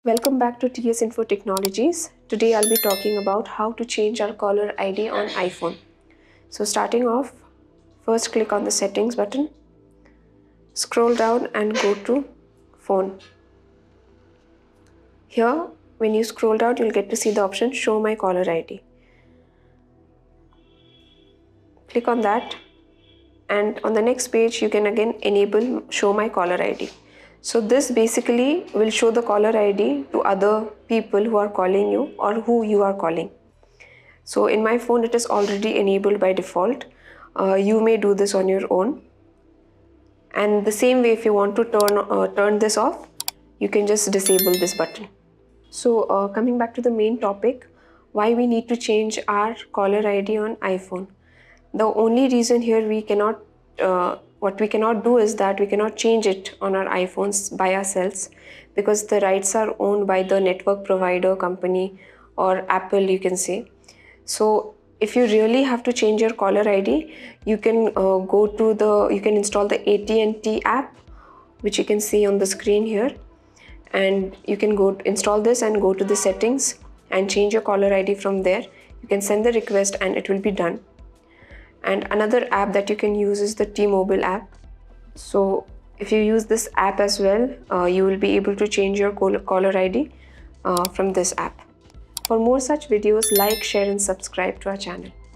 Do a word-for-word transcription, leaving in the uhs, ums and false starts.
Welcome back to T S Info Technologies. Today I'll be talking about how to change our caller I D on iPhone. So starting off, first click on the settings button, scroll down and go to phone. Here when you scroll down, you'll get to see the option show my caller I D. Click on that, and on the next page you can again enable show my caller I D. So this basically will show the caller I D to other people who are calling you or who you are calling. So in my phone it is already enabled by default. Uh, you may do this on your own. And the same way, if you want to turn uh, turn this off, you can just disable this button. So uh, coming back to the main topic, why we need to change our caller I D on iPhone. The only reason here we cannot uh, what we cannot do is that we cannot change it on our iPhones by ourselves, because the rights are owned by the network provider company or Apple, you can say. So if you really have to change your caller I D, you can uh, go to the you can install the A T and T app, which you can see on the screen here, and you can go to install this and go to the settings and change your caller I D from there. You can send the request and it will be done. And another app that you can use is the T-Mobile app. So if you use this app as well, uh, you will be able to change your caller I D uh, from this app. For more such videos, like, share and subscribe to our channel.